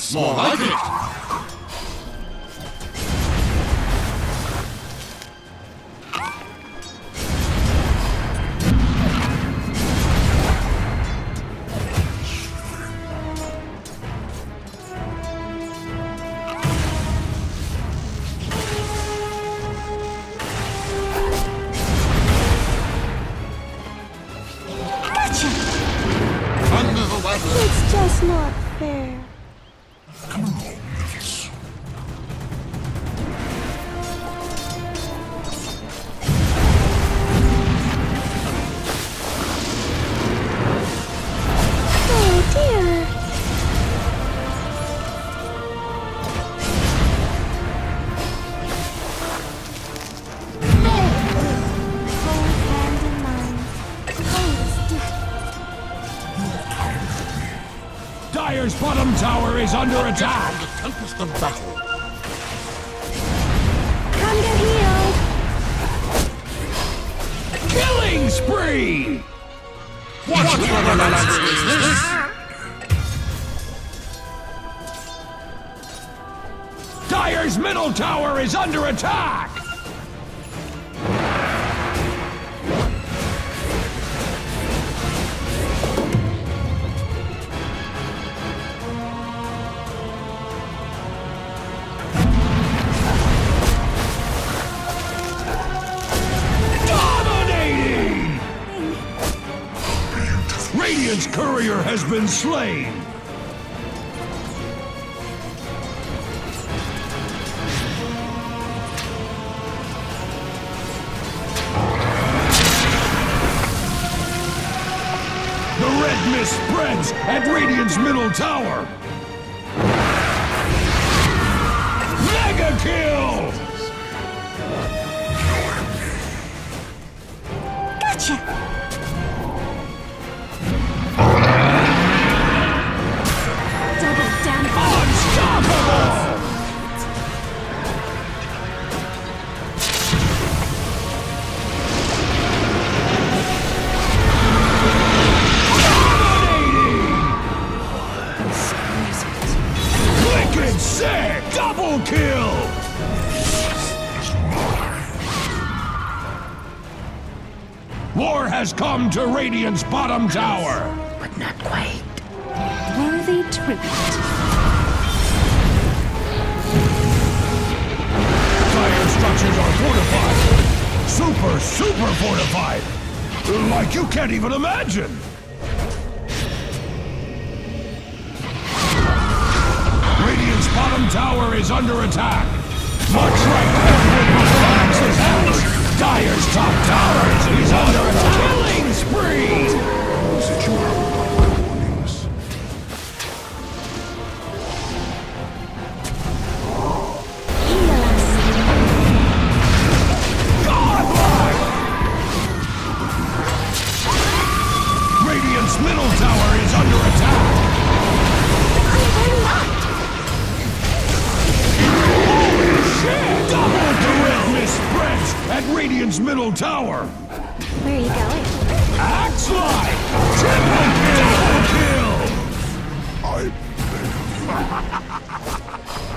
That's more like it! It's just not fair. Come on, Memphis. Oh dear. Hold hand in mine. Hold stiff. Dire's bottom tower is under attack! The tempest of battle. Come get healed. Killing spree! What nonsense is this? Dire's middle tower is under attack! Dominating! Radiant's courier has been slain! The red mist spreads at Radiant's middle tower! Mega kill! Gotcha. Double damage. Unstoppable! Wicked sick! Double kill! War has come to Radiant's bottom tower! But not quite. Worthy tribute. Dire structures are fortified! Super fortified! Like you can't even imagine! Radiant's bottom tower is under attack! Much like Axis has! Dire's top tower is under attack! Killing spree! That you are my warnings. Heal us. Godlike! Radiant's middle tower is under attack! Holy shit! Double the red mist spreads at Radiant's middle tower! Where are you going? Axe like! Double kill! I beg of you.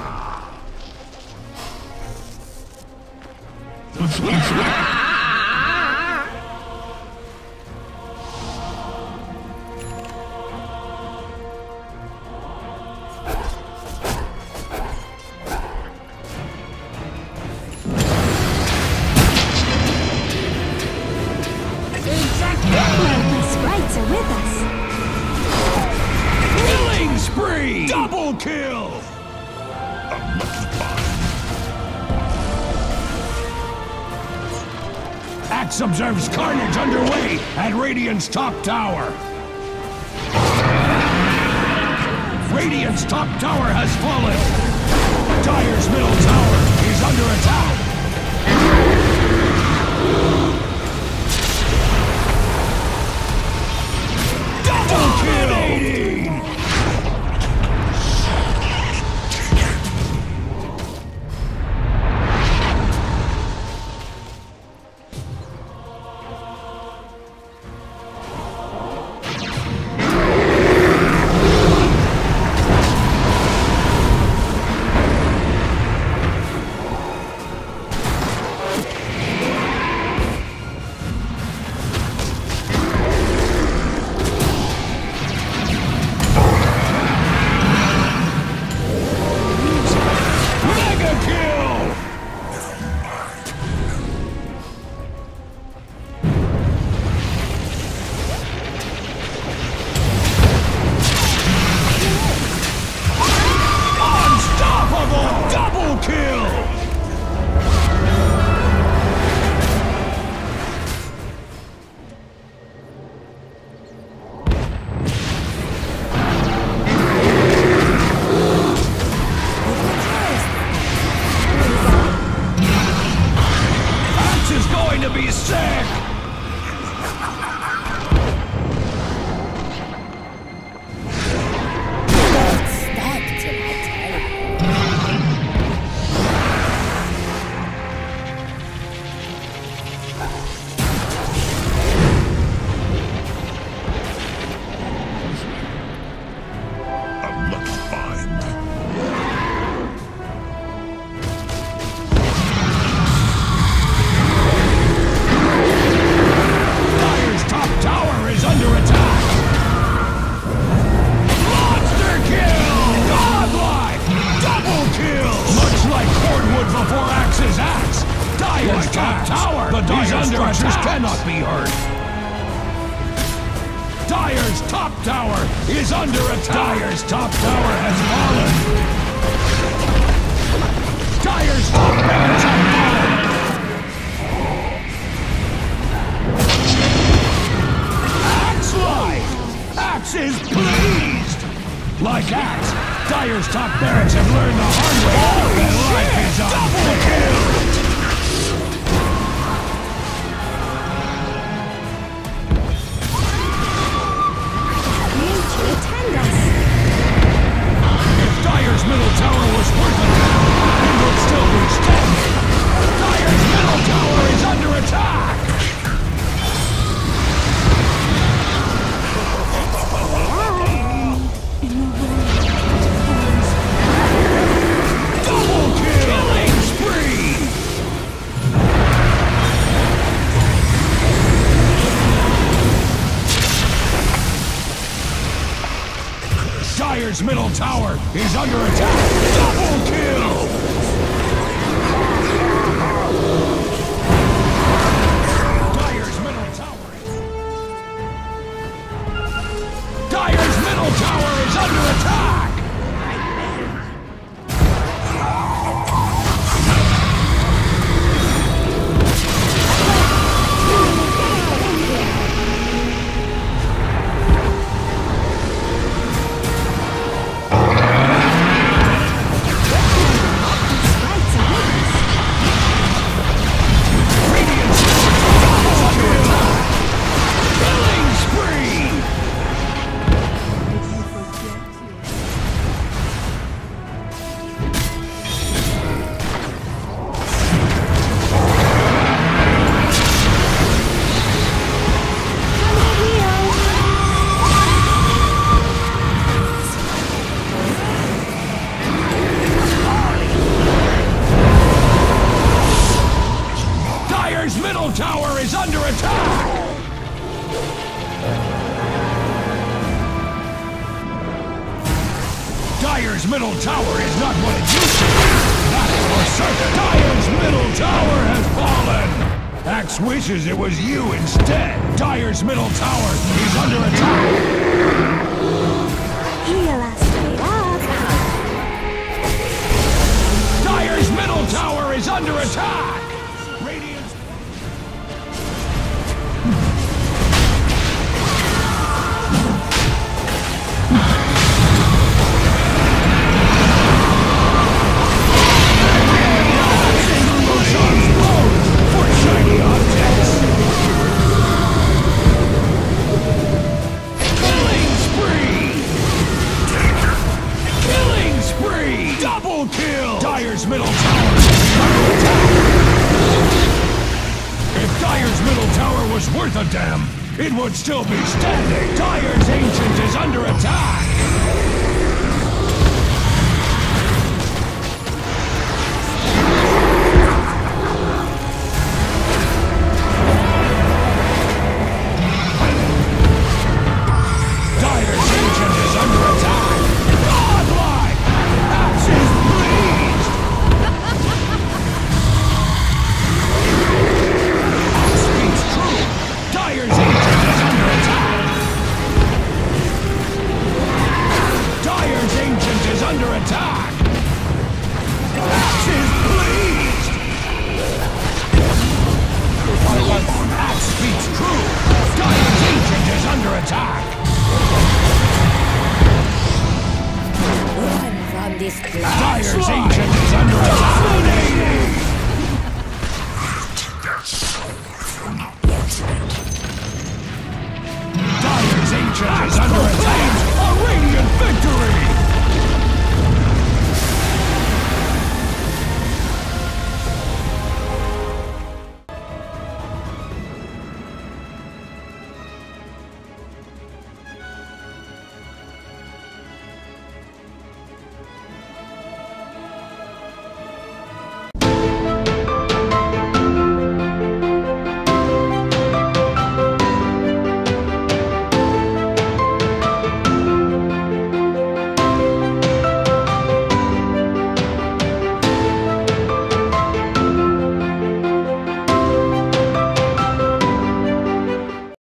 The sprites are with us. Killing spree! Double kill! Axe observes carnage underway at Radiant's top tower. Radiant's top tower has fallen. Dire's middle tower is under attack. Double kill! the Dire structures cannot be hurt. Dire's top tower is under attack. Dire's top tower has fallen. Dire's top barracks have fallen. Axe life! Axe is pleased! Like Axe, Dire's top barracks have learned the hard way that life is unfair. If Dire's middle tower was worth it, it would still be standing. Dire's middle tower is under attack! Double kill! Killing spree! Dire's middle tower is under attack! Double kill! Dire's middle tower is under attack! Middle tower is under attack! Dire's middle tower is not what it used to be! That is for certain! Dire's middle tower has fallen! Axe wishes it was you instead! Dire's middle tower is under attack! Heal us up. Dire's middle tower is under attack! Radiant's... Dire's middle tower is under attack! If Dire's middle tower was worth a damn, it would still be standing! Dire's ancient is under attack! Dire's ancient is under attack! Godlike! Axe is pleased! Axe speaks true! Dire's ancient is under attack! Dire's ancient is under attack! Axe is pleased! Axe speaks true! Dire's ancient is under attack! Run from this place. Dire's ancient